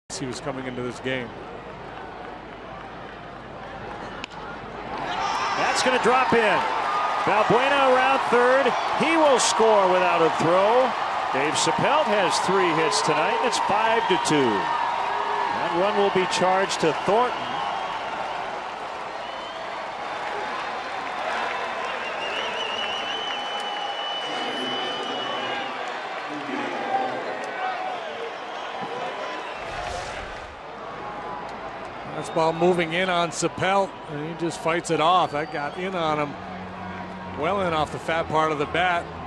He was coming into this game. That's going to drop in. Valbuena around third. He will score without a throw. Dave Sappelt has 3 hits tonight. It's 5-2. That one will be charged to Thornton. That's ball moving in on Sappelt, and he just fights it off. That got in on him, well in off the fat part of the bat.